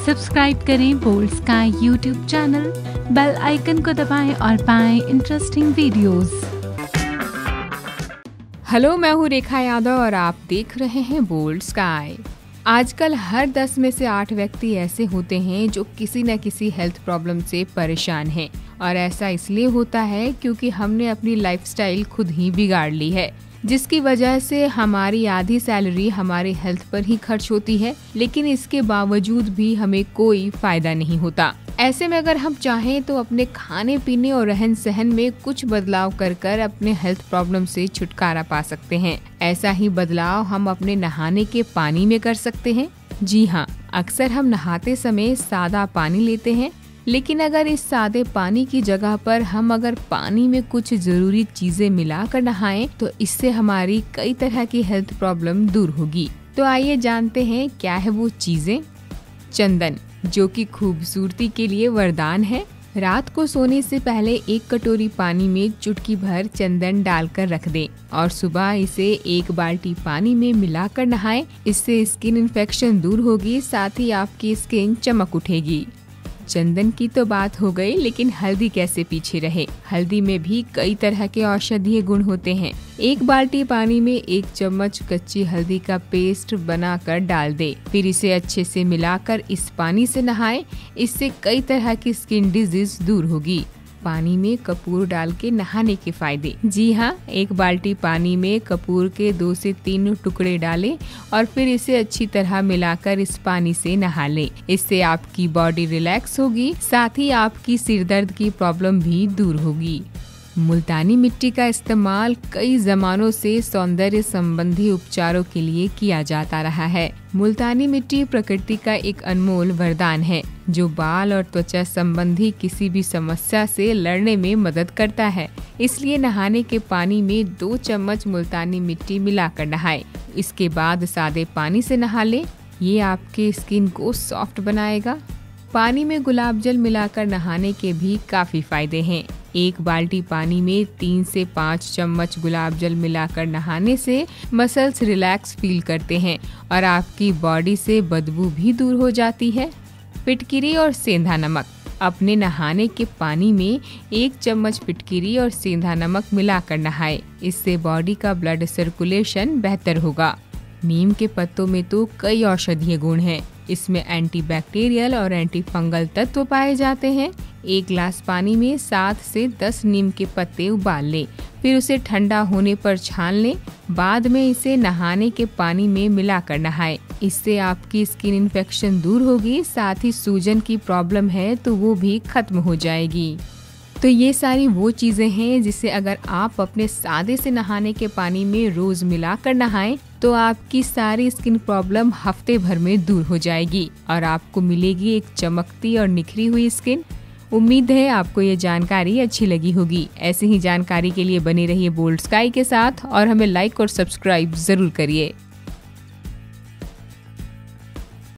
Subscribe करें bold sky YouTube channel, bell icon को दबाएं और पाएं इंटरेस्टिंग वीडियोस। हेलो, मैं हूँ रेखा यादव और आप देख रहे हैं बोल्ड स्काई। आजकल हर 10 में से 8 व्यक्ति ऐसे होते हैं जो किसी न किसी हेल्थ प्रॉब्लम से परेशान हैं, और ऐसा इसलिए होता है क्योंकि हमने अपनी लाइफस्टाइल खुद ही बिगाड़ ली है, जिसकी वजह से हमारी आधी सैलरी हमारे हेल्थ पर ही खर्च होती है, लेकिन इसके बावजूद भी हमें कोई फायदा नहीं होता। ऐसे में अगर हम चाहें तो अपने खाने पीने और रहन सहन में कुछ बदलाव कर कर अपने हेल्थ प्रॉब्लम से छुटकारा पा सकते हैं। ऐसा ही बदलाव हम अपने नहाने के पानी में कर सकते हैं। जी हाँ, अक्सर हम नहाते समय सादा पानी लेते हैं, लेकिन अगर इस सादे पानी की जगह पर हम अगर पानी में कुछ जरूरी चीजें मिलाकर नहाएं तो इससे हमारी कई तरह की हेल्थ प्रॉब्लम दूर होगी। तो आइए जानते हैं क्या है वो चीजें। चंदन, जो कि खूबसूरती के लिए वरदान है। रात को सोने से पहले 1 कटोरी पानी में चुटकी भर चंदन डालकर रख दें और सुबह इसे 1 बाल्टी पानी में मिलाकर नहाएं। इससे स्किन इन्फेक्शन दूर होगी, साथ ही आपकी स्किन चमक उठेगी। चंदन की तो बात हो गई, लेकिन हल्दी कैसे पीछे रहे। हल्दी में भी कई तरह के औषधीय गुण होते हैं। 1 बाल्टी पानी में 1 चम्मच कच्ची हल्दी का पेस्ट बनाकर डाल दे, फिर इसे अच्छे से मिलाकर इस पानी से नहाएं। इससे कई तरह की स्किन डिजीज दूर होगी। पानी में कपूर डाल के नहाने के फायदे। जी हाँ, 1 बाल्टी पानी में कपूर के 2 से 3 टुकड़े डालें और फिर इसे अच्छी तरह मिलाकर इस पानी से नहा लें। इससे आपकी बॉडी रिलैक्स होगी, साथ ही आपकी सिर दर्द की प्रॉब्लम भी दूर होगी। मुल्तानी मिट्टी का इस्तेमाल कई जमानों से सौंदर्य संबंधी उपचारों के लिए किया जाता रहा है। मुल्तानी मिट्टी प्रकृति का एक अनमोल वरदान है, जो बाल और त्वचा संबंधी किसी भी समस्या से लड़ने में मदद करता है। इसलिए नहाने के पानी में 2 चम्मच मुल्तानी मिट्टी मिलाकर नहाएं। इसके बाद सादे पानी से नहा लें। ये आपके स्किन को सॉफ्ट बनाएगा। पानी में गुलाब जल मिलाकर नहाने के भी काफी फायदे हैं। 1 बाल्टी पानी में 3 से 5 चम्मच गुलाब जल मिलाकर नहाने से मसल्स रिलैक्स फील करते हैं और आपकी बॉडी से बदबू भी दूर हो जाती है। फिटकिरी और सेंधा नमक। अपने नहाने के पानी में 1 चम्मच फिटकिरी और सेंधा नमक मिलाकर नहाएं। इससे बॉडी का ब्लड सर्कुलेशन बेहतर होगा। नीम के पत्तों में तो कई औषधीय गुण हैं। इसमें एंटीबैक्टीरियल और एंटी फंगल तत्व पाए जाते हैं। 1 गिलास पानी में 7 से 10 नीम के पत्ते उबाल लें, फिर उसे ठंडा होने पर छान लें। बाद में इसे नहाने के पानी में मिलाकर नहाएं। इससे आपकी स्किन इन्फेक्शन दूर होगी, साथ ही सूजन की प्रॉब्लम है तो वो भी खत्म हो जाएगी। तो ये सारी वो चीजें हैं जिसे अगर आप अपने सादे से नहाने के पानी में रोज मिलाकर नहाएं तो आपकी सारी स्किन प्रॉब्लम हफ्ते भर में दूर हो जाएगी और आपको मिलेगी एक चमकती और निखरी हुई स्किन। उम्मीद है आपको ये जानकारी अच्छी लगी होगी। ऐसी ही जानकारी के लिए बने रहिए बोल्ड स्काई के साथ और हमें लाइक और सब्सक्राइब जरूर करिए।